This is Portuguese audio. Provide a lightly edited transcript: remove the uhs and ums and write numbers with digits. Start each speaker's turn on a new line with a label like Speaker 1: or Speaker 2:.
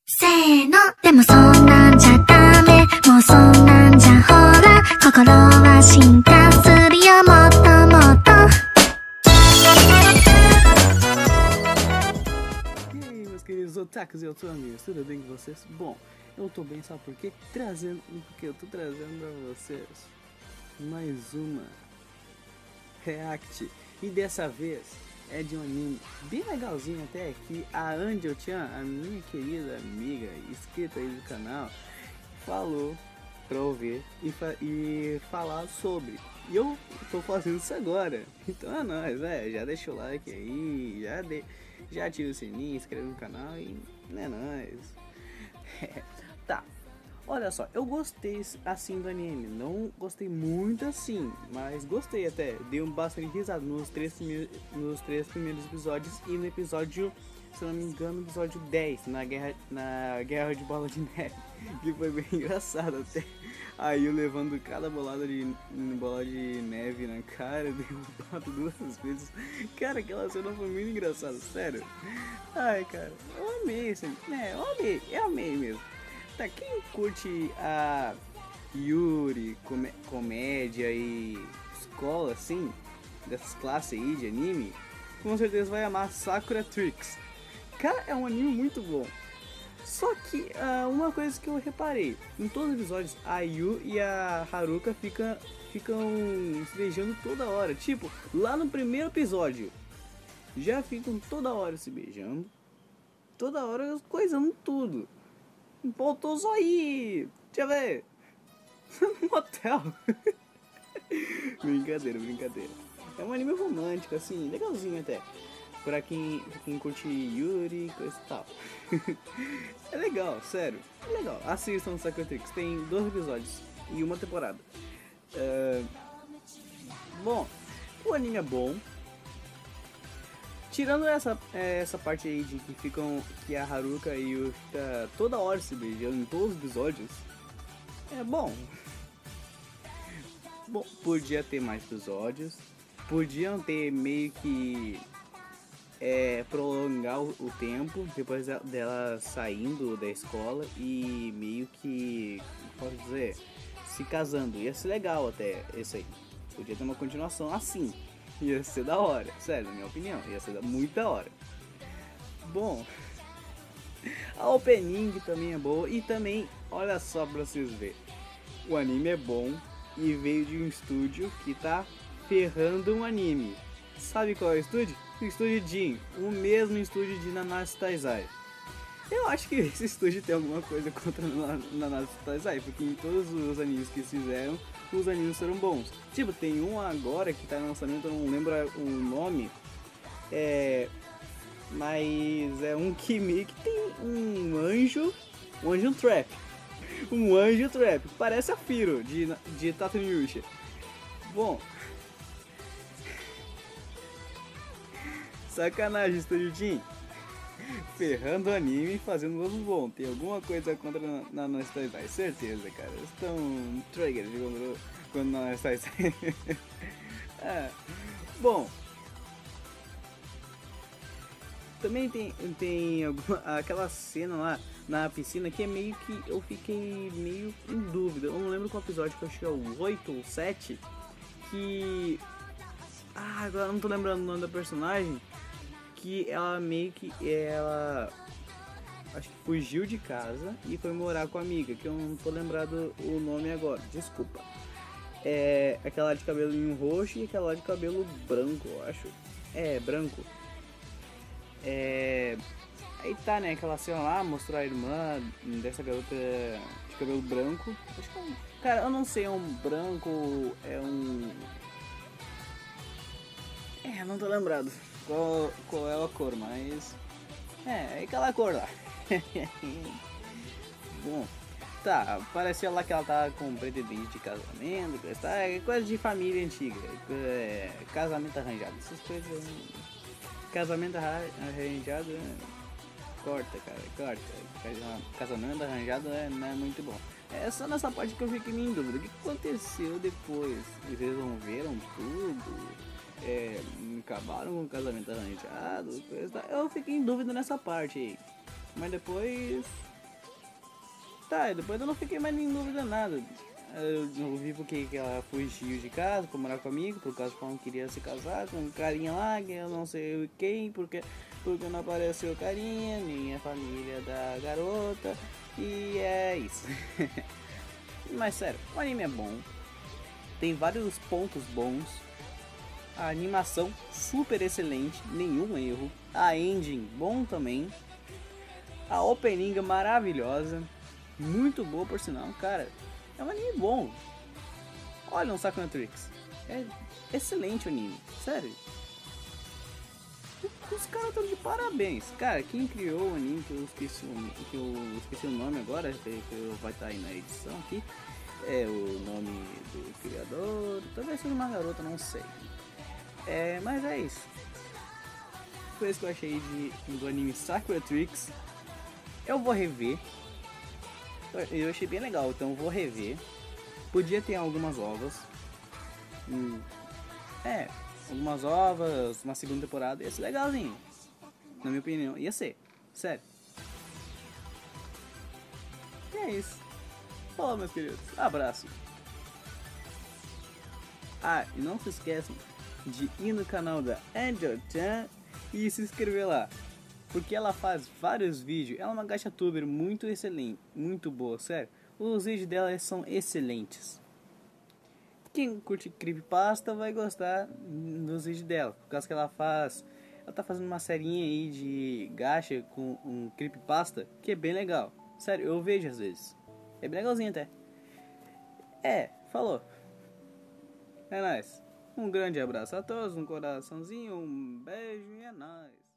Speaker 1: せーのでもそんなんじゃダメもうそんなんじゃほら心は進化するよもっともっと
Speaker 2: E aí, meus queridos otakus e otamis, tudo bem com vocês? Bom, eu tô bem, sabe por quê? Porque eu tô trazendo pra vocês mais uma react. E dessa vez é de um anime bem legalzinho até, que a Angel-chan, a minha querida amiga inscrita aí do canal, falou pra eu ver e falar sobre. E eu tô fazendo isso agora. Então é nóis, já deixa o like aí, já ativa o sininho, inscreve no canal e é nóis. Tá, olha só, eu gostei assim do anime, não gostei muito assim, mas gostei até, dei bastante risada nos três primeiros episódios e no episódio, se não me engano, episódio 10, na guerra de bola de neve, que foi bem engraçado até. Aí eu levando cada bola de neve na cara, derrubado 2 vezes. Cara, aquela cena foi muito engraçada, sério. Ai, cara, eu amei isso, né? Eu amei mesmo. Tá, quem curte a Yuri, comédia e escola, assim, dessas classes aí de anime, com certeza vai amar Sakura Tricks. Cara, é um anime muito bom. Só que uma coisa que eu reparei, em todos os episódios a Yu e a Haruka ficam se beijando toda hora. Tipo, lá no primeiro episódio já ficam toda hora se beijando, toda hora coisando tudo. Voltou só aí, deixa eu ver, no motel. Brincadeira. É um anime romântico, assim, legalzinho até. Pra quem curte Yuri, coisa e tal. É legal, sério. É legal. Assistam Sakura Tricks. Tem 2 episódios e 1 temporada. Bom, o anime é bom. Tirando essa parte aí de que a Haruka e o fica toda hora se beijando em todos os episódios. É bom. Bom, podia ter mais episódios. Podiam ter meio que prolongar o tempo depois dela saindo da escola e meio que, posso dizer, se casando. Ia ser legal até esse aí. Podia ter uma continuação assim. Ia ser da hora, sério, na minha opinião, ia ser muito da hora. Bom, a opening também é boa e também, olha só pra vocês verem, o anime é bom e veio de um estúdio que tá ferrando um anime. Sabe qual é o estúdio? O estúdio Jin, o mesmo estúdio de Nanatsu Taizai. Eu acho que esse estúdio tem alguma coisa contra Nanatsu Taizai, porque em todos os animes que eles fizeram, os animes foram bons. Tipo, tem um agora que tá no lançamento, eu não lembro o nome, mas é um que meio que tem um anjo trap. Um anjo trap, parece a Firo de Tatooine. Bom, sacanagem, Estúdio Jin. Ferrando o anime e fazendo um novo bom. Tem alguma coisa contra Nanatsu Taizai, certeza, cara. Eles estão trigger quando Nanatsu Taizai. Bom, também tem aquela cena lá na piscina que é meio que eu fiquei meio em dúvida. Eu não lembro qual episódio, que eu acho que é o 8 ou 7. Que agora eu não tô lembrando o nome da personagem. Que ela meio que acho que fugiu de casa e foi morar com a amiga, que eu não tô lembrado o nome agora, desculpa. É aquela de cabelinho roxo e aquela de cabelo branco, eu acho. Branco. Aí tá, né, aquela cena lá, mostrou a irmã dessa garota de cabelo branco. Acho que cara, eu não sei, é um branco, não tô lembrado qual é a cor, mas é aquela cor lá. Bom, tá, parecia lá que ela tá com pretendente de casamento, é coisa de família antiga, casamento arranjado, essas coisas. Casamento arranjado, corta, casamento arranjado não é muito bom. É só nessa parte que eu fiquei em dúvida, o que aconteceu depois? Eles resolveram tudo? Acabaram com o casamento arranjado, coisa. Eu fiquei em dúvida nessa parte aí. Mas depois Tá, e depois eu não fiquei mais em dúvida nada. Eu vi porque que ela fugiu de casa pra morar comigo, por causa que ela não queria se casar com um carinha lá, que eu não sei quem, porque não apareceu carinha, nem a família da garota, e é isso. Mas sério, o anime é bom, tem vários pontos bons, a animação super excelente, nenhum erro, a ending bom também, a opening maravilhosa, muito boa por sinal, cara. É um anime bom. Olha um Sakura Tricks. É excelente o anime. Sério. Os caras estão de parabéns. Cara, quem criou o anime, que eu esqueci o nome agora, que vai estar aí na edição aqui. É o nome do criador. Talvez seja uma garota, não sei. Mas é isso. Foi isso que eu achei do anime Sakura Tricks. Eu vou rever. Eu achei bem legal, então eu vou rever. Podia ter algumas ovas. Algumas ovas, uma segunda temporada, ia ser legalzinho. Na minha opinião, ia ser. Sério. E é isso. Falou, meus queridos. Abraço. E não se esqueçam de ir no canal da Angel-chan e se inscrever lá. Porque ela faz vários vídeos. Ela é uma gacha-tuber muito excelente. Muito boa, sério. Os vídeos dela são excelentes. Quem curte creepypasta vai gostar dos vídeos dela. Por causa que ela faz... Ela tá fazendo uma serinha aí de gacha com um creepypasta que é bem legal. Sério, eu vejo às vezes. É bem legalzinho até. Falou. É nóis. Um grande abraço a todos, um coraçãozinho, um beijo e é nóis.